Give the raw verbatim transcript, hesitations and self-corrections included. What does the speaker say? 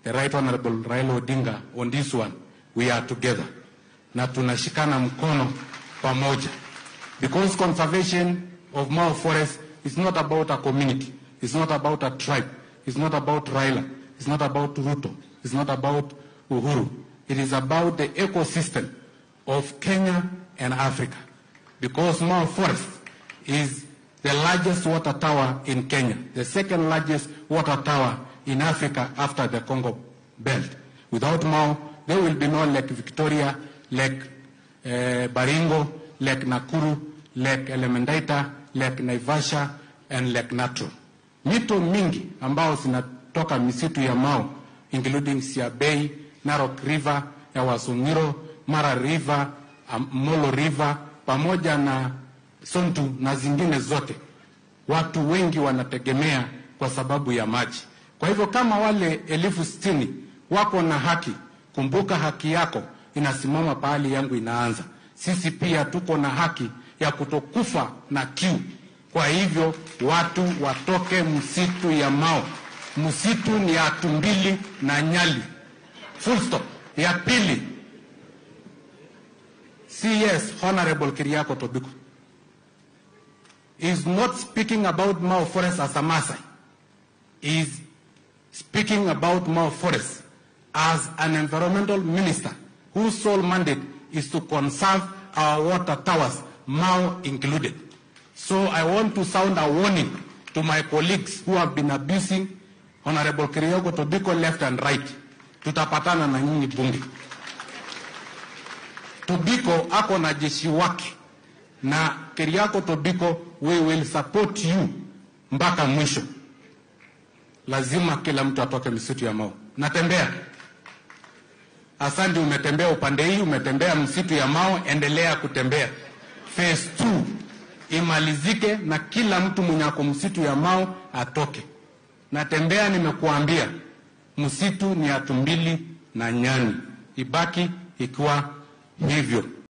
the Right Honorable Raila Odinga, on this one, we are together. Na tunashikana mkono pamoja. Because conservation of Mau Forest is not about a community. It's not about a tribe. It's not about Raila. It's not about Ruto. It's not about Uhuru. It is about the ecosystem of Kenya and Africa. Because Mau Forest is the largest water tower in Kenya, the second largest water tower in Africa after the Congo Belt. Without Mau, there will be no Lake Victoria, Lake uh, Baringo, Lake Nakuru, Lake Elemendaita, Lake Naivasha, and Lake Natron. Mito mingi ambao zinatoka misitu ya Mau, including Siabei, Narok River, Ewasongiro, Mara River, Molo River, pamoja na Sontu na zingine zote. Watu wengi wanategemea kwa sababu ya maji. Kwa hivyo kama wale elfu sitini wako na haki, kumbuka haki yako inasimama pahali yangu inaanza. Sisi pia tuko na haki ya kutokufa na kiu. Kwa hivyo watu watoke msitu ya Mau. Msitu ni ya Tumbili na Nyali. Full stop. Ya pili, C S Honorable Kiriako Tobiko is not speaking about Mau Forest as a Maasai. He is speaking about Mau Forest as an environmental minister whose sole mandate is to conserve our water towers, Mau included. So I want to sound a warning to my colleagues who have been abusing Honorable Kiriako Tobiko left and right. Tutapatana na nyinyi bunge. Tobiko ako na jeshi wake. Na Kiriako Tobiko, we will support you mpaka mwisho. Lazima kila mtu atoke msitu ya Mau. Natembea. Asante, umetembea upande hii, umetembea msitu ya Mau, endelea kutembea. Phase two imalizike na kila mtu mwenye ako msitu ya Mau atoke. Natembea, nimekuambia msitu ni ya Tumbili na Nyani. Ibaki ikiwa hivyo.